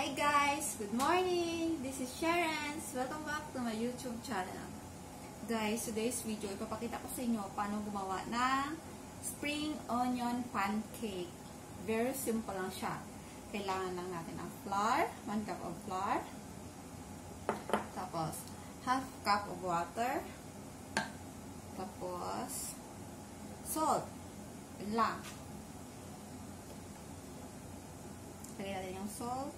Hi guys! Good morning! This is Sharon. Welcome back to my YouTube channel. Guys, today's video, ipapakita ko sa inyo paano gumawa ng spring onion pancake. Very simple lang siya. Kailangan lang natin ang flour, 1 cup of flour. Tapos, half cup of water. Tapos, salt. Yun lang. Lagyan natin yung salt.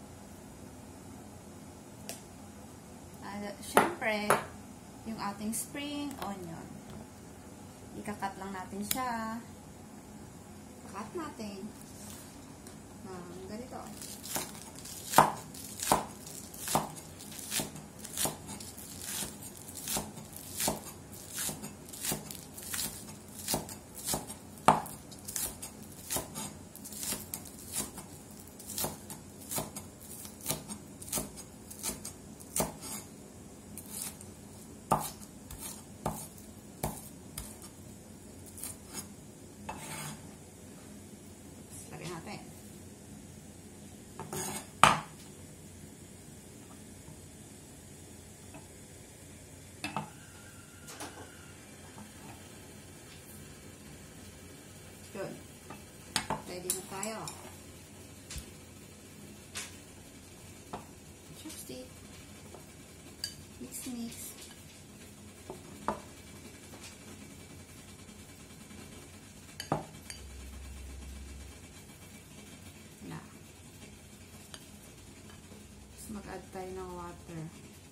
At syempre, yung ating spring onion. Ikakat lang natin siya. Kakat natin. Ganito. Good. Ready na tayo. Chopstick. Mix. Na. Tapos mag-add tayo ng water.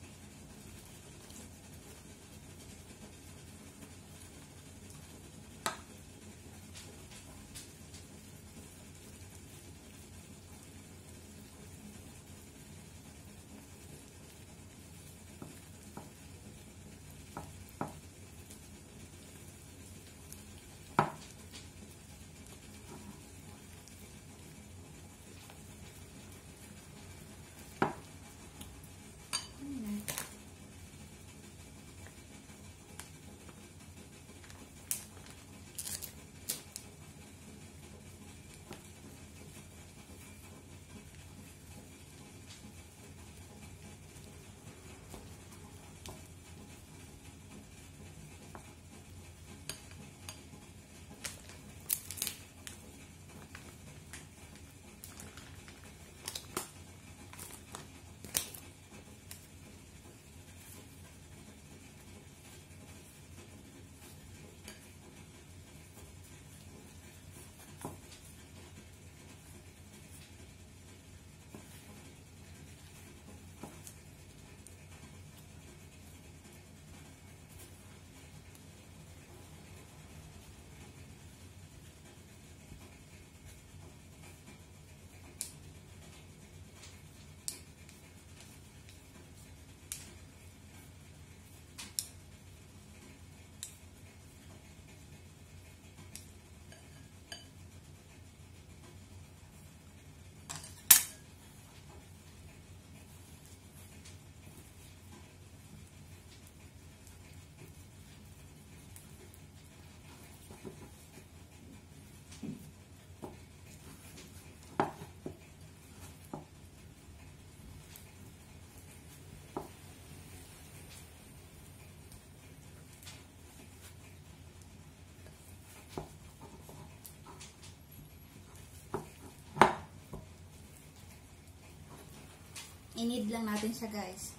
I-knead lang natin siya guys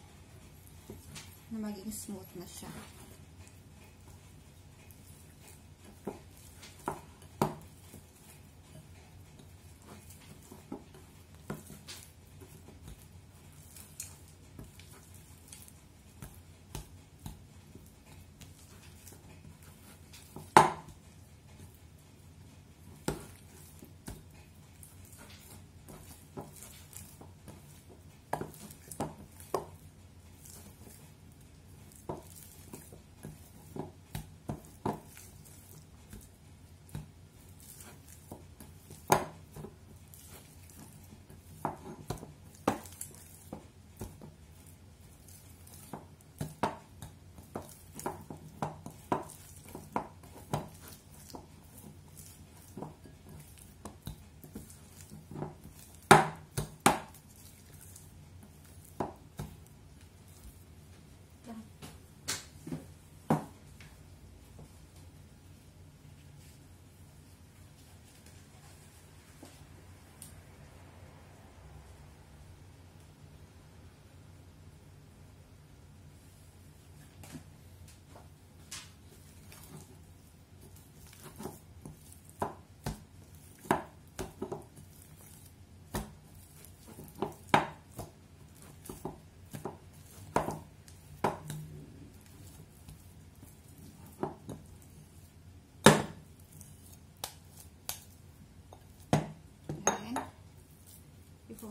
na maging smooth na siya.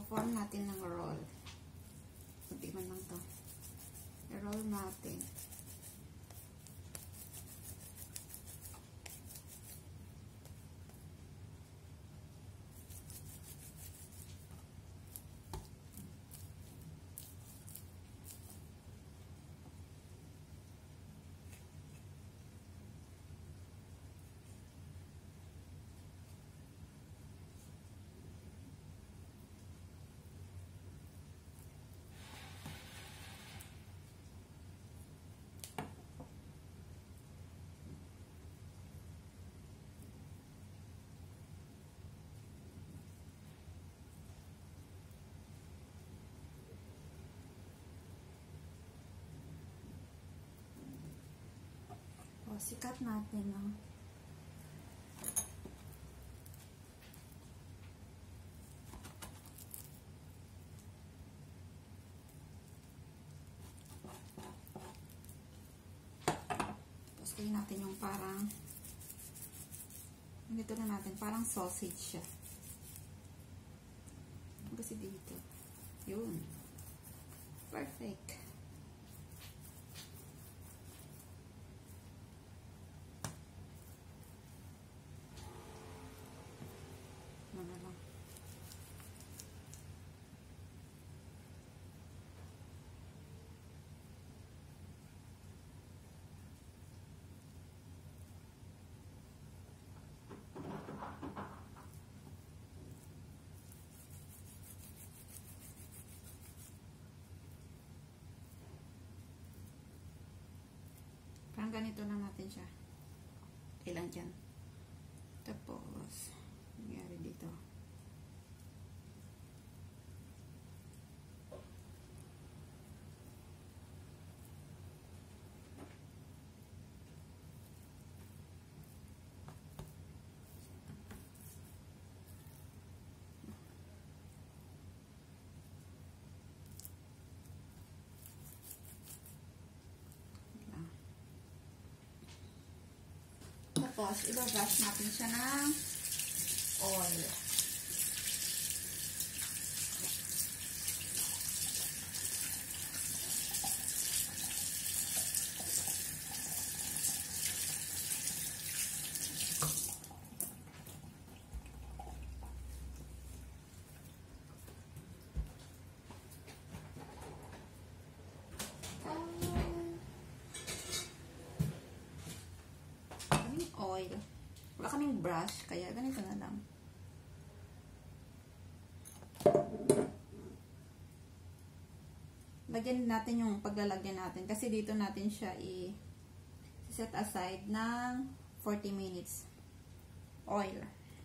i-form natin ng roll. Kunti man lang to. I-roll natin. Sikat natin, no? Tapos kayo natin yung parang dito na natin, parang sausage siya. Kasi dito. Yun. Perfect. Parang ganito lang natin siya. Ilan dyan. Tapos, nangyari dito. Tapos, ibabrush natin siya ng oil. Oil. Wala kaming brush, kaya ganito na lang. Lagyan natin yung paglalagyan natin. Kasi dito natin siya i-set aside ng 40 minutes. Oil.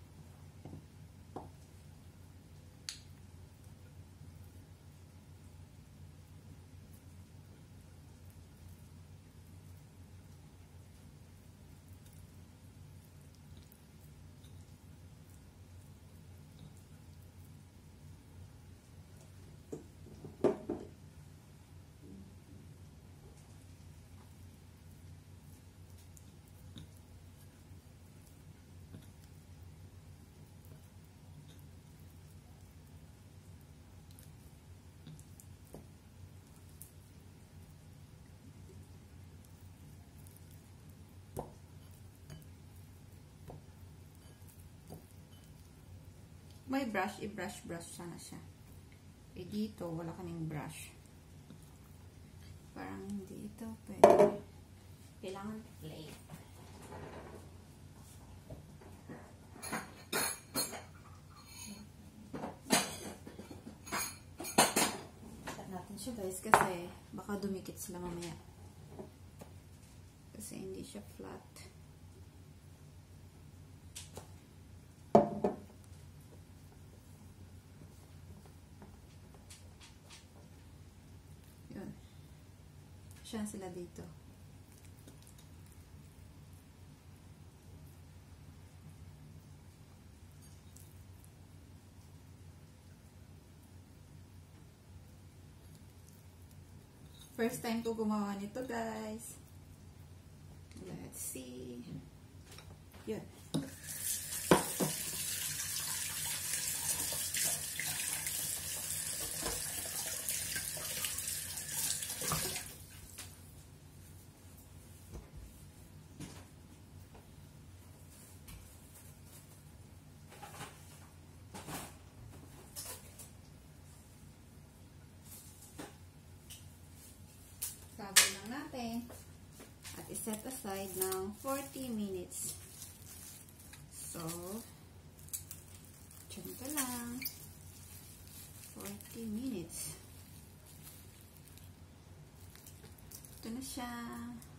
May brush, i-brush sana siya. Dito, wala kaming brush. Parang hindi ito pwede. Kailangan plate. Set natin siya guys kasi baka dumikit sila mamaya. Kasi hindi siya flat. Siya sila dito. First time ko gumawa nito, guys. Let's see. Yun. i-set aside ng 40 minutes. So, dyan ka lang. 40 minutes. Ito na siya.